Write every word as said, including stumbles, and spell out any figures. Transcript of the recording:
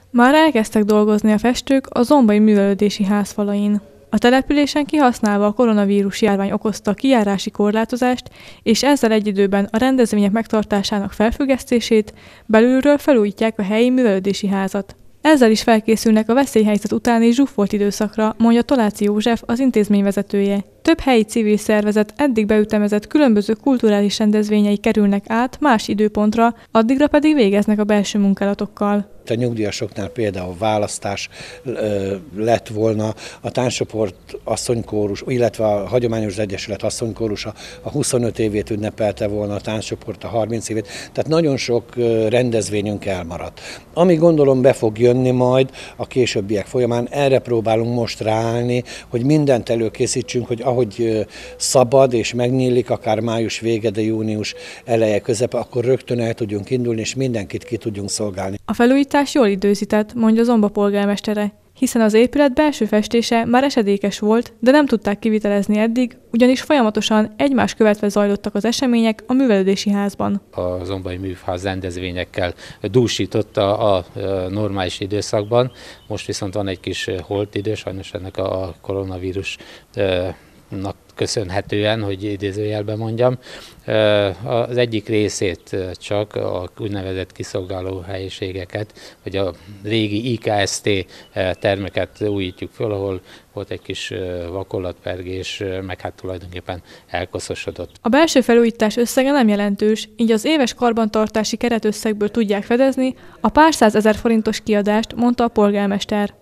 Már elkezdtek dolgozni a festők a Zombai Művelődési Ház falain. A településen kihasználva a koronavírus járvány okozta kijárási korlátozást, és ezzel egy időben a rendezvények megtartásának felfüggesztését, belülről felújítják a helyi művelődési házat. Ezzel is felkészülnek a veszélyhelyzet utáni zsúfolt időszakra, mondja Toláci József, az intézmény vezetője. Több helyi civil szervezet eddig beütemezett különböző kulturális rendezvényei kerülnek át más időpontra, addigra pedig végeznek a belső munkálatokkal. A nyugdíjasoknál például választás lett volna, a tánccsoport asszonykórus, illetve a hagyományos egyesület asszonykórusa a huszonöt évét ünnepelte volna, a tánccsoport a harminc évét, tehát nagyon sok rendezvényünk elmaradt. Ami gondolom be fog jönni majd a későbbiek folyamán, erre próbálunk most ráállni, hogy mindent előkészítsünk, hogy ahogy szabad és megnyílik, akár május vége, de június eleje közepe, akkor rögtön el tudjunk indulni, és mindenkit ki tudjunk szolgálni. A felújítás jól időzített, mondja Zomba polgármestere, hiszen az épület belső festése már esedékes volt, de nem tudták kivitelezni eddig, ugyanis folyamatosan egymás követve zajlottak az események a művelődési házban. A Zombai Műház rendezvényekkel dúsította a normális időszakban, most viszont van egy kis holt idő, sajnos ennek a koronavírusnak köszönhetően, hogy idézőjelben mondjam. Az egyik részét csak a úgynevezett kiszolgáló helyiségeket, vagy a régi I K S T termeket újítjuk föl, ahol volt egy kis vakollatpergés, meg hát tulajdonképpen elkoszosodott. A belső felújítás összege nem jelentős, így az éves karbantartási keretösszegből tudják fedezni a pár százezer forintos kiadást, mondta a polgármester.